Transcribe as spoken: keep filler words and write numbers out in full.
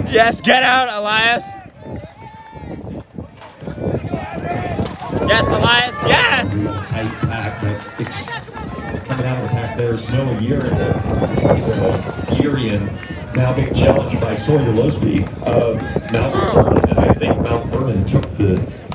Yes, get out, Elias. Yes, Elias, yes! Tight pack, but it's coming out of the pack there. Snow a year in the Urian. Now being challenged by Sawyer Losby of Mount Vernon, and I think Mount Vernon took the